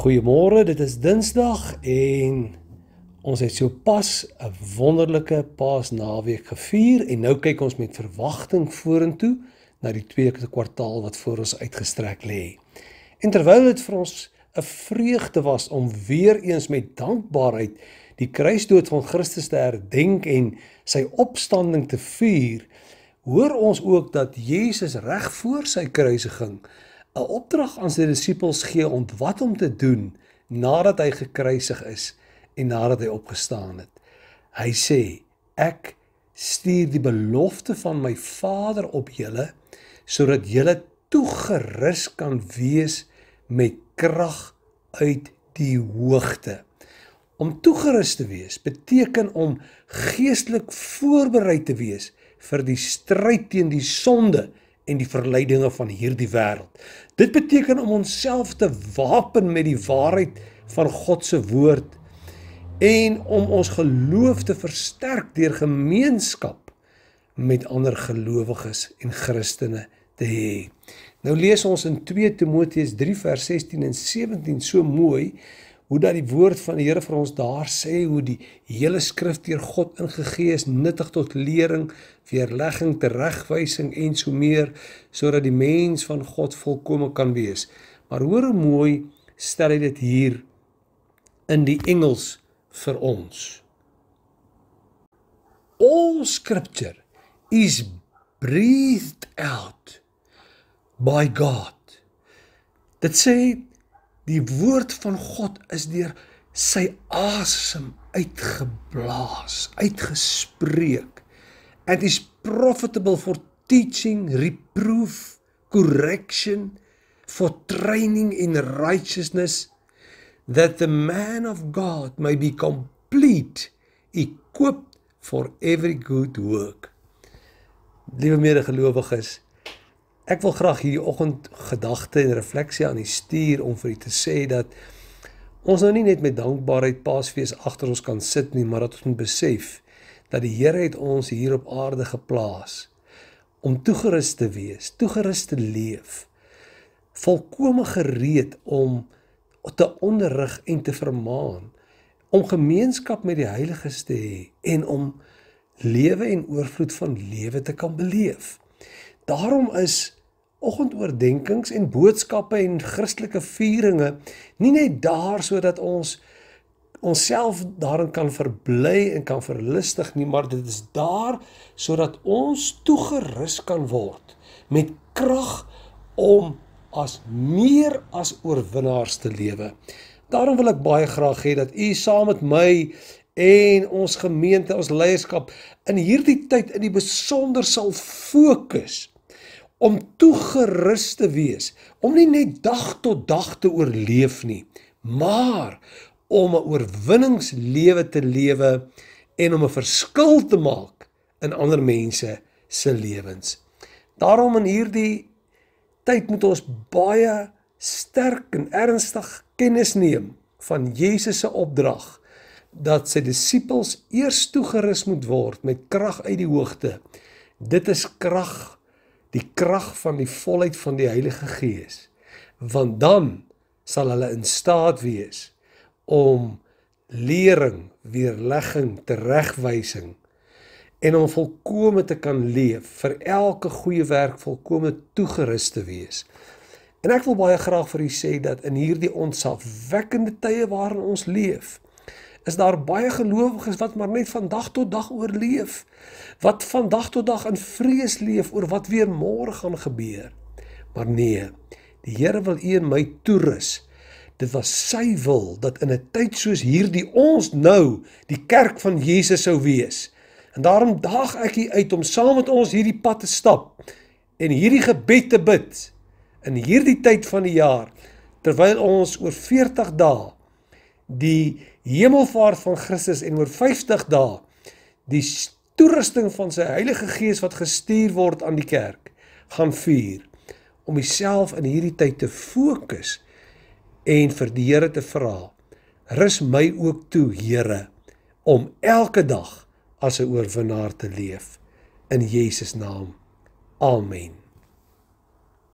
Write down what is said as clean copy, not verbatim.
Goeiemôre, dit is Dinsdag en ons het so pas 'n wonderlike Paasnaweek gevier en nou kyk ons met verwagting vorentoe na die tweede kwartaal wat voor ons uitgestrek lê. En terwyl dit vir ons 'n vreugde was om weer eens met dankbaarheid die kruisdood van Christus te herdenk en sy opstanding te vier, hoor ons ook dat Jesus reg voor sy kruisiging 'n opdrag aan sy disippels gee om wat om te doen nadat hy gekruisig is en nadat hy opgestaan het. Hy sê, ek stuur die belofte van my Vader op julle, sodat julle toegerus kan wees met krag uit die hoogte. Om toegerus te wees beteken om geestelik voorberei te wees vir die stryd teen die sonde en die verleidinge van hierdie wêreld. Dit beteken om onsself te wapen met die waarheid van God se woord en om ons geloof te versterk deur gemeenskap met ander gelowiges en Christene te hê. Nou lees ons in 2 Timoteus 3 vers 16 en 17 so mooi, hoe dat die woord van die Here vir ons daar sê, hoe die hele skrif deur God ingegee is, nuttig tot lering, weerlegging, teregwysing en so meer, sodat die mens van God volkome kan wees. Maar hoor hoe mooi stel hy dit hier in die Engels vir ons. All scripture is breathed out by God. Dit sê, die woord van God is deur sy asem uitgeblaas, uitgespreek. And is profitable for teaching, reproof, correction, for training in righteousness, that the man of God may be complete, equipped for every good work. Liewe medegelowiges, ek wil graag hierdie oggend gedagte en refleksie aan u stuur om vir u te sê dat ons nou nie net met dankbaarheid Paasfees agter ons kan sit nie, maar dat ons moet besef dat die Here het ons hier op aarde geplaas om toegerus te wees, toegerus te leef, volkome gereed om te onderrig en te vermaan, om gemeenskap met die heiliges te hê en om lewe en oorvloed van lewe te kan beleef. Daarom is oggendoordenkings en boodskappe en Christelike vieringe nie net daar sodat ons onsself daarin kan verbly en kan verlustig nie, maar dit is daar sodat ons toegerus kan word met krag om as meer as oorwinnaars te lewe. Daarom wil ek baie graag hê dat u saam met my en ons gemeente, ons leierskap in hierdie tyd in die besonder sal fokus om toegerus te wees, om nie net dag tot dag te oorleef nie, maar om 'n oorwinningslewe te lewe en om 'n verskil te maak in ander mense se lewens. Daarom in hierdie tyd moet ons baie sterk en ernstig kennis neem van Jesus se opdrag, dat sy disippels eers toegerus moet word met krag uit die hoogte. Dit is krag, die krag van die volheid van die Heilige Gees, want dan sal hulle in staat wees om lering, weerlegging, teregwysing en om volkome te kan leef, vir elke goeie werk volkome toegerus te wees. En ek wil baie graag vir u sê dat in hierdie ontzagwekkende tye waarin ons leef, is daar baie gelowiges wat maar net van dag tot dag oorleef, wat van dag tot dag in vrees leef oor wat weer môre gaan gebeur. Maar nee, die Here wil u en my toerus. Dit was sy wil dat in 'n tyd soos hierdie ons nou die kerk van Jesus sou wees. En daarom daag ek u uit om saam met ons hierdie pad te stap en hierdie gebed te bid in hierdie tyd van die jaar, terwyl ons oor 40 dae die hemelvaart van Christus en oor 50 dae die toerusting van sy Heilige Gees wat gestuur word aan die kerk gaan vier, om myself in hierdie tyd te fokus en vir die Here te vra, rus my ook toe, Here, om elke dag as 'n oorwinnaar te leef. In Jesus naam. Amen.